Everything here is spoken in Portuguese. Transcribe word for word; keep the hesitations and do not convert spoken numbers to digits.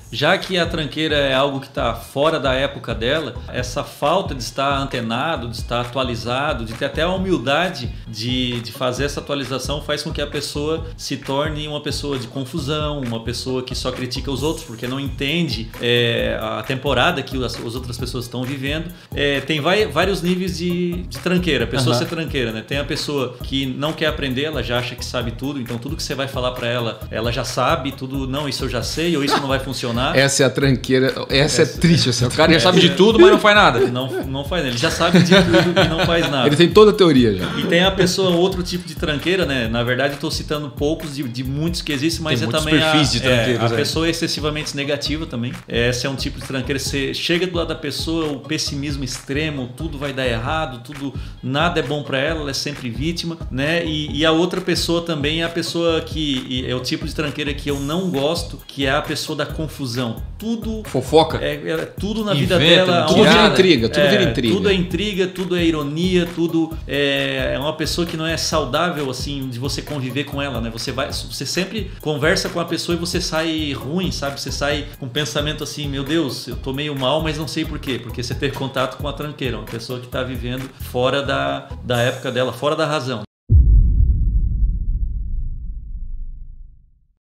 já que a tranqueira é algo que está fora da época dela, essa falta de estar antenado, de estar atualizado, de ter até a humildade de, de fazer essa atualização faz com que a pessoa se torne uma pessoa de confusão, uma pessoa que só critica os outros porque não entende é, a temporada que as, as outras pessoas estão vivendo. É, tem vai, vários níveis de, de tranqueira, a pessoa uhum. ser tranqueira, né? Tem a pessoa que não quer aprender, ela já acha que sabe tudo, então tudo que você vai falar para ela, ela já sabe, tudo, não, isso eu já sei, ou isso não vai funcionar. Essa é a tranqueira, essa, essa é triste. Essa o cara já sabe de tudo, mas não faz nada. Não, não faz, ele já sabe de tudo e não faz nada. Ele tem toda a teoria já. E tem a pessoa, outro tipo de tranqueira, né? Na verdade, eu estou citando poucos de, de muitos que existem, mas tem é muitos também perfis a, de tranqueiros, é, a é. pessoa excessivamente negativa também. Esse é um tipo de tranqueira. Você chega do lado da pessoa, o pessimismo extremo, tudo vai dar errado, tudo, nada é bom para ela, ela é sempre vítima, né? E, e a outra pessoa também é a pessoa que é o tipo de tranqueira que eu não gosto, que é a pessoa da confusão. Tudo fofoca. É, é tudo na Inventa, vida dela. Tudo vira intriga, tudo é, vira intriga. Tudo é intriga, tudo é ironia, tudo é, é uma pessoa que não é saudável assim de você conviver com ela, né? Você vai, você sempre conversa com a pessoa e você sai ruim, sabe? Você sai com um pensamento assim, meu Deus, eu tô meio mal, mas não sei por quê. Porque você teve contato com a tranqueira, uma pessoa que tá vivendo fora da, da época dela, fora da razão.